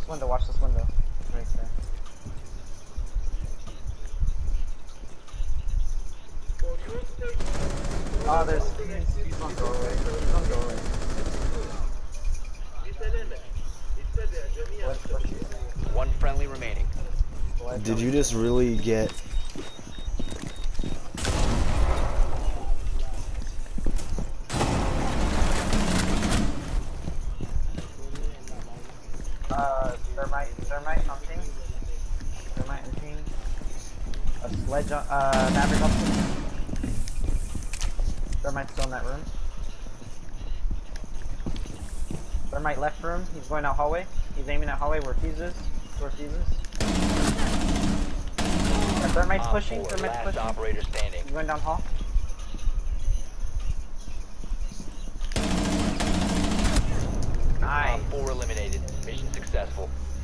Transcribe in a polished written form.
window, watch this window. Right there. Oh, he's on doorway. He's on doorway. One friendly remaining. Did you just really get... Thermite hunting. Thermite hunting. A sledge, Maverick up. Thermite's still in that room. Thermite left room. He's going out hallway. He's aiming at hallway where Fuse is. Where Fuse is. Thermite's pushing. Thermite's Last pushing. operator standing. He's going down hall. Nice. Op 4 eliminated. Mission successful.